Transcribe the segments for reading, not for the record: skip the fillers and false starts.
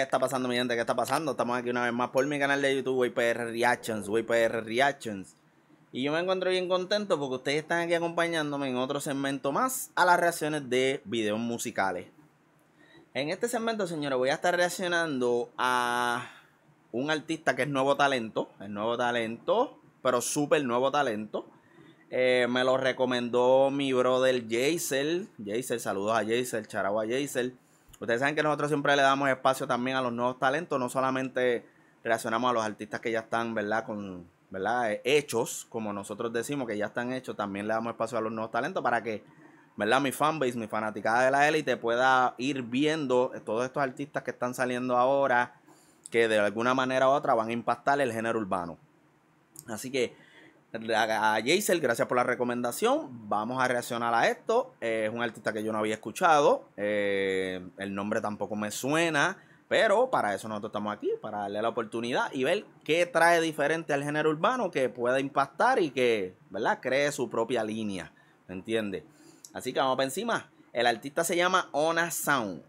está pasando, mi gente? ¿Qué está pasando? Estamos aquí una vez más por mi canal de YouTube, WayPR Reactions. Y yo me encuentro bien contento porque ustedes están aquí acompañándome en otro segmento más a las reacciones de videos musicales. En este segmento, señores, voy a estar reaccionando a un artista que es nuevo talento, pero súper nuevo talento. Me lo recomendó mi brother Jaysel. Saludos a Jaysel, charao a Jaysel. Ustedes saben que nosotros siempre le damos espacio también a los nuevos talentos. No solamente reaccionamos a los artistas que ya están, hechos, como nosotros decimos, que ya están hechos. También le damos espacio a los nuevos talentos para que, mi fanbase, mi fanaticada de la élite pueda ir viendo todos estos artistas que están saliendo ahora, que de alguna manera u otra van a impactar el género urbano. Así que a Jaysel, gracias por la recomendación. Vamos a reaccionar a esto. Es un artista que yo no había escuchado. El nombre tampoco me suena. Pero para eso nosotros estamos aquí, para darle la oportunidad y ver qué trae diferente al género urbano que pueda impactar y que, cree su propia línea. ¿Me entiendes? Así que vamos para encima. El artista se llama Ona Sound.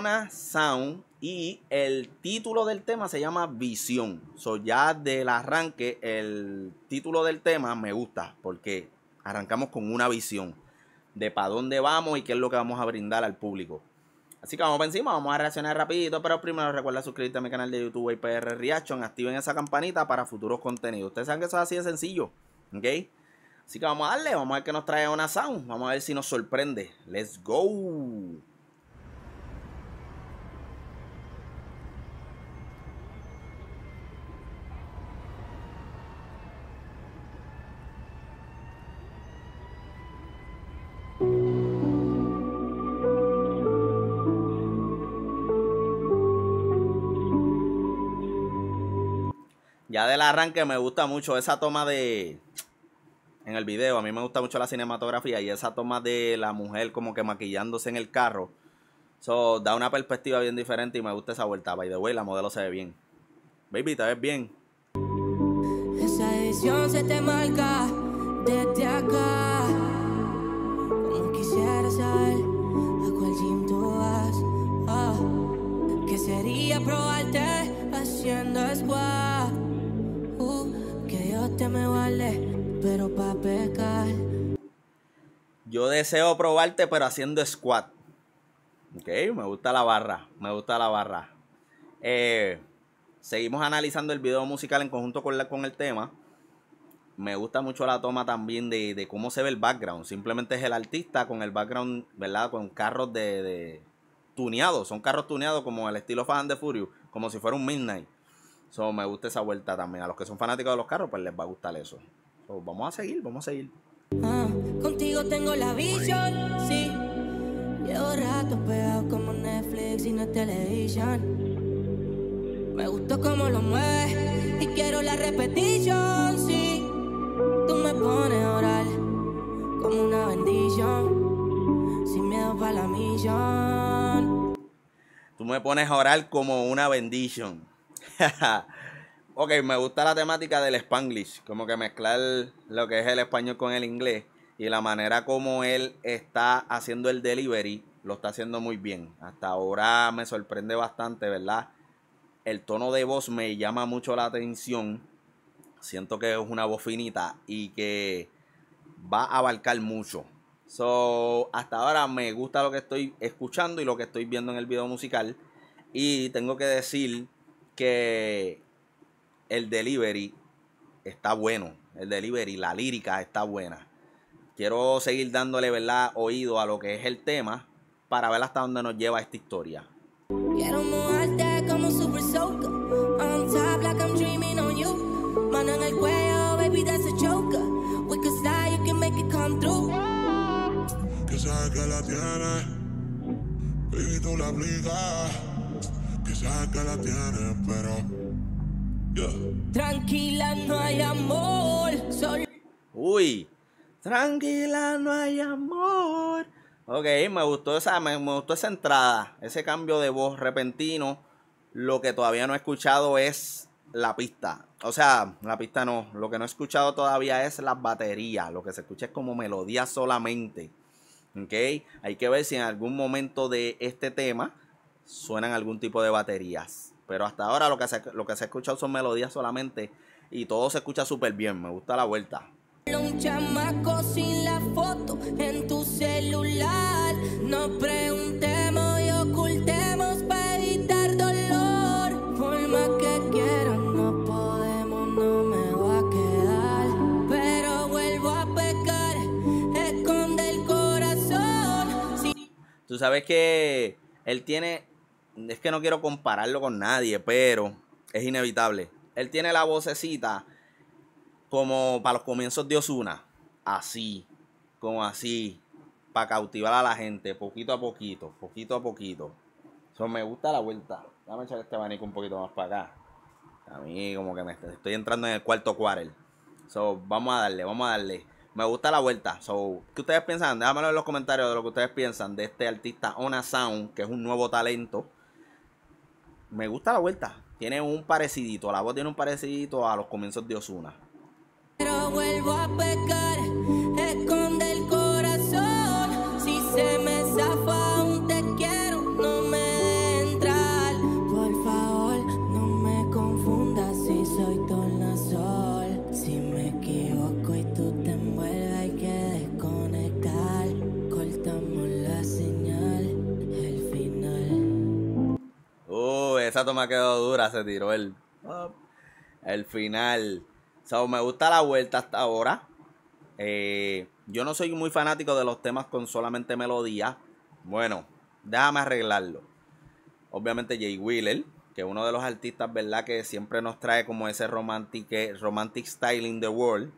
Y el título del tema se llama Visión. Ya del arranque, el título del tema me gusta porque arrancamos con una visión de para dónde vamos y qué es lo que vamos a brindar al público. Así que vamos para encima, vamos a reaccionar rapidito, pero primero recuerda suscribirte a mi canal de YouTube WayPR Reaction, activen esa campanita para futuros contenidos. Ustedes saben que eso es así de sencillo, ¿ok? Así que vamos a darle, vamos a ver qué nos trae Ona Sound, vamos a ver si nos sorprende. ¡Let's go! Ya del arranque me gusta mucho esa toma en el video, a mí me gusta mucho la cinematografía y esa toma de la mujer como que maquillándose en el carro. Da una perspectiva bien diferente y me gusta esa vuelta. By the way, la modelo se ve bien. Baby, te ves bien. Esa edición se te marca desde acá. Como quisiera saber a cuál gym tú vas. Que sería probarte haciendo squat. Que Dios te me guarde, pero pa' pecar. Yo deseo probarte, pero haciendo squat. Ok, me gusta la barra. Seguimos analizando el video musical en conjunto con el tema. Me gusta mucho la toma también de cómo se ve el background. Simplemente es el artista con el background, con carros tuneados. Son carros tuneados como el estilo Fast and the Furious, como si fuera un Midnight. Me gusta esa vuelta también. A los que son fanáticos de los carros, pues les va a gustar eso. Vamos a seguir. Contigo tengo la visión, sí. Llevo rato pegado como Netflix y no televisión. Me gustó cómo lo mueves y quiero la repetición, sí. Tú me pones a orar como una bendición, sin miedo para la misión. Tú me pones a orar como una bendición. Ok, me gusta la temática del Spanglish, como que mezclar lo que es el español con el inglés y la manera como él está haciendo el delivery, lo está haciendo muy bien. Hasta ahora me sorprende bastante, ¿verdad? El tono de voz me llama mucho la atención. Siento que es una voz finita y que va a abarcar mucho. Hasta ahora me gusta lo que estoy escuchando y lo que estoy viendo en el video musical. Y tengo que decir que el delivery está bueno. La lírica está buena. Quiero seguir dándole, oído a lo que es el tema para ver hasta dónde nos lleva esta historia. Quiero mojarte como Super Soaker. On top like I'm dreaming on you. Mano en el cuello, baby, that's a choker. We could slide, you can make it come through. Que sabes que la tienes, baby, tú la aplicas. Que sabes que la tienes, pero Tranquila, no hay amor. Uy, tranquila, no hay amor. Ok, me gustó esa entrada, ese cambio de voz repentino. Lo que todavía no he escuchado es la pista. O sea, la pista no. Lo que no he escuchado todavía es las baterías. Lo que se escucha es como melodía solamente. Ok, hay que ver si en algún momento de este tema suenan algún tipo de baterías. Pero hasta ahora lo que se ha escuchado son melodías solamente y todo se escucha súper bien. Me gusta la vuelta. Un chamaco sin la foto en tu celular. No preguntemos y ocultemos para evitar dolor. Por más que quieran, no podemos, no me voy a quedar. Pero vuelvo a pecar, esconde el corazón. Sí. Tú sabes que él tiene, es que no quiero compararlo con nadie, pero es inevitable. Él tiene la vocecita como para los comienzos de Ozuna, así, como así, para cautivar a la gente, poquito a poquito, poquito a poquito. Eso me gusta la vuelta. Déjame echar este abanico un poquito más para acá. A mí como que me estoy entrando en el cuarto quarter. So, vamos a darle. Me gusta la vuelta. So, ¿qué ustedes piensan? Déjamelo en los comentarios de lo que ustedes piensan de este artista Ona Sound, que es un nuevo talento. Me gusta la vuelta. Tiene un parecidito, la voz tiene un parecidito a los comienzos de Ozuna. Pero vuelvo a pecar, esconde el corazón. Si se me zafa aún te quiero, no me dejes entrar. Por favor, no me confundas si soy tornasol. Si me equivoco y tú te envuelves hay que desconectar. Cortamos la señal, el final. Esa toma quedó dura, se tiró el final. So, me gusta la vuelta hasta ahora. Yo no soy muy fanático de los temas con solamente melodía. Bueno, déjame arreglarlo. Obviamente Jay Wheeler, que es uno de los artistas, ¿verdad? Que siempre nos trae como ese romantic style in the world.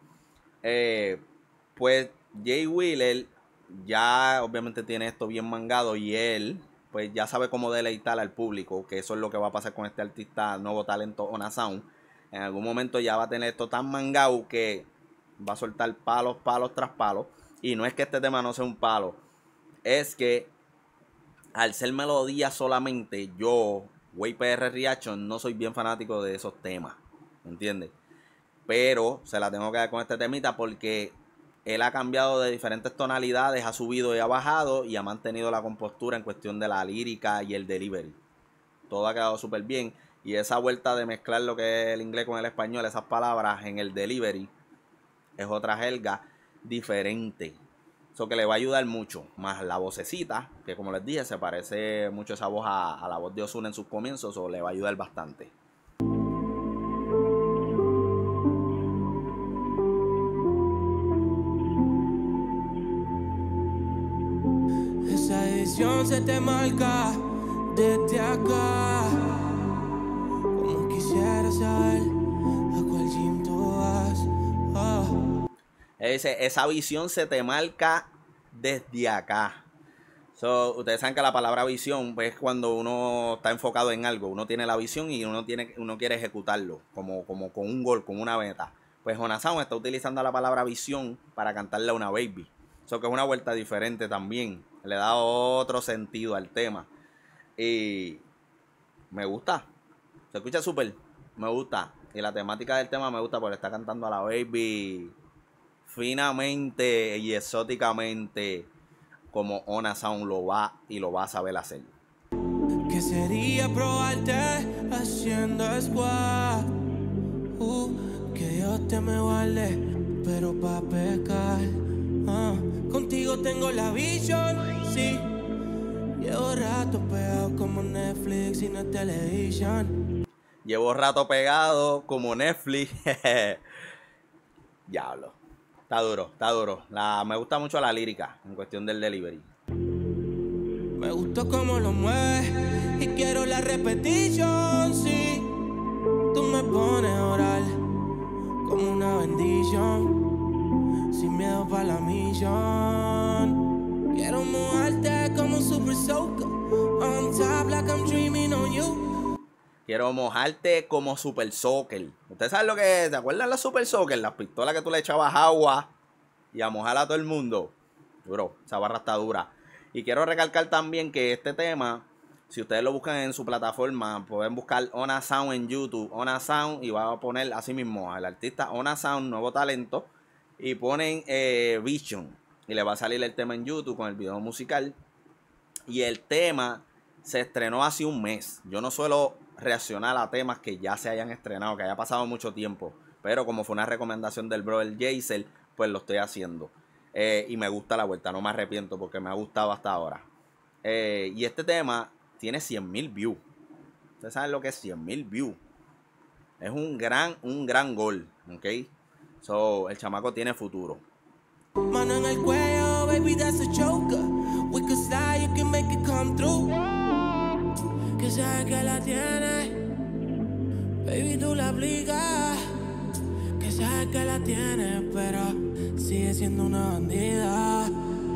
Pues Jay Wheeler ya obviamente tiene esto bien mangado y él pues ya sabe cómo deleitar al público, que eso es lo que va a pasar con este artista nuevo talento Ona Sound. En algún momento ya va a tener esto tan mangado que va a soltar palos tras palos. Y no es que este tema no sea un palo. Es que al ser melodía solamente, yo, Way PR Reaction, no soy bien fanático de esos temas. ¿Me entiendes? Pero se la tengo que dar con este temita porque él ha cambiado de diferentes tonalidades, ha subido y ha bajado y ha mantenido la compostura en cuestión de la lírica y el delivery. Todo ha quedado súper bien. Y esa vuelta de mezclar lo que es el inglés con el español, esas palabras en el delivery, es otra jerga diferente. Eso que le va a ayudar mucho. Más la vocecita, que como les dije, se parece mucho esa voz a la voz de Ozuna en sus comienzos. Eso le va a ayudar bastante. Esa edición se te marca desde acá. Como quisiera saber a cuál gym tú vas. Esa visión se te marca desde acá. So, ustedes saben que la palabra visión es cuando uno está enfocado en algo. Uno tiene la visión y uno quiere ejecutarlo. Como con un gol, con una meta. Pues Ona Sound está utilizando la palabra visión para cantarle a una baby. Eso que es una vuelta diferente también. Le da otro sentido al tema. Y me gusta. Se escucha súper. Me gusta. Y la temática del tema me gusta porque está cantando a la baby finamente y exóticamente como Ona Sound lo va a saber hacer. ¿Qué sería probarte haciendo squat? Que Dios te me guarde, pero pa' pecar. Contigo tengo la visión, sí. Llevo rato pegado como Netflix y no es televisión. Llevo rato pegado como Netflix. Diablo. Está duro. Me gusta mucho la lírica en cuestión del delivery. Me gustó cómo lo mueves y quiero la repetición, sí. Tú me pones a orar como una bendición, sin miedo para la misión. Quiero mojarte como un super soaker, on top like I'm dreaming on you. Quiero mojarte como Super Soccer. ¿Ustedes saben lo que es? ¿Se acuerdan los Super Soccer? Las pistolas que tú le echabas agua y a mojar a todo el mundo. Bro, esa barra está dura. Y quiero recalcar también que este tema, si ustedes lo buscan en su plataforma, pueden buscar Ona Sound en YouTube. Ona Sound y van a poner así mismo al artista Ona Sound, nuevo talento. Y ponen Vision. Y le va a salir el tema en YouTube con el video musical. Y el tema se estrenó hace un mes. Yo no suelo reaccionar a temas que ya se hayan estrenado, que haya pasado mucho tiempo. Pero como fue una recomendación del brother Jaisel, pues lo estoy haciendo. Y me gusta la vuelta, no me arrepiento porque me ha gustado hasta ahora. Y este tema tiene 100.000 views. Ustedes saben lo que es 100.000 views. Es un gran gol, ¿ok? So, el chamaco tiene futuro. Mano en el cuello, baby, that's a choker. We could slide, you can make it come through. Que sabes que la tienes, baby, tú la aplicas. Que sabes que la tienes, pero sigue siendo una bandida.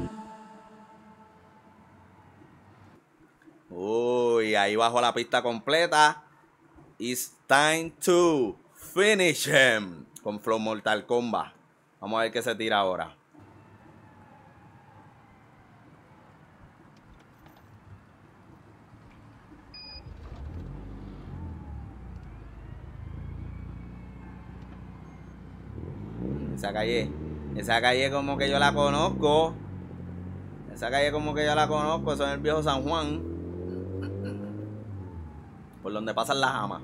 Uy, ahí bajo la pista completa. It's time to finish him. Con Flow Mortal Kombat. Vamos a ver qué se tira ahora. Esa calle como que yo la conozco. Esa calle como que yo la conozco. Eso es el viejo San Juan. Por donde pasan las amas.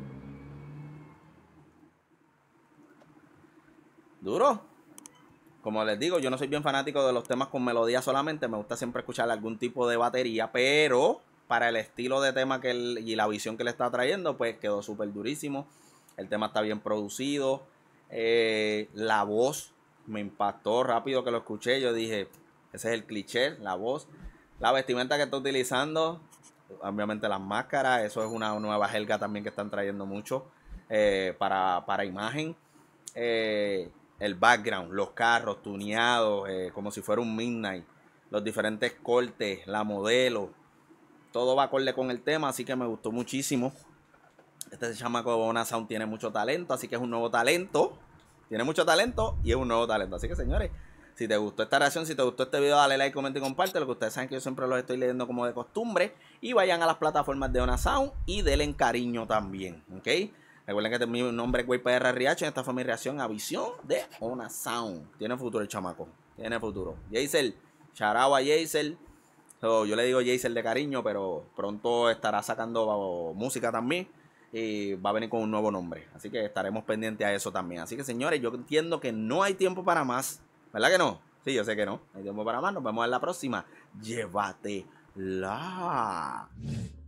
Duro. Como les digo, yo no soy bien fanático de los temas con melodía solamente. Me gusta siempre escuchar algún tipo de batería. Pero para el estilo de tema que él, y la visión que le está trayendo, pues quedó súper durísimo. El tema está bien producido. La voz me impactó rápido que lo escuché. Yo dije, ese es el cliché, la voz. La vestimenta que está utilizando, obviamente las máscaras, eso es una nueva jerga también que están trayendo mucho para imagen. El background, los carros tuneados, como si fuera un Midnight, los diferentes cortes, la modelo, todo va acorde con el tema, así que me gustó muchísimo. Este chamaco de Ona Sound tiene mucho talento, así que es un nuevo talento. Tiene mucho talento y es un nuevo talento. Así que, señores, si te gustó esta reacción, si te gustó este video, dale like, comenta y comparte. Lo que ustedes saben que yo siempre los estoy leyendo como de costumbre. Y vayan a las plataformas de Ona Sound y denle cariño también, ¿ok? Recuerden que mi nombre es WayPRRH. Esta fue mi reacción a Visión de Ona Sound. Tiene futuro el chamaco. Tiene futuro. Jaisel, charao a Jaisel. So, yo le digo Jaisel de cariño, pero pronto estará sacando música también. Y va a venir con un nuevo nombre. Así que estaremos pendientes a eso también. Así que, señores, yo entiendo que no hay tiempo para más. ¿Verdad que no? Sí, yo sé que no. No hay tiempo para más. Nos vemos en la próxima. Llévatela.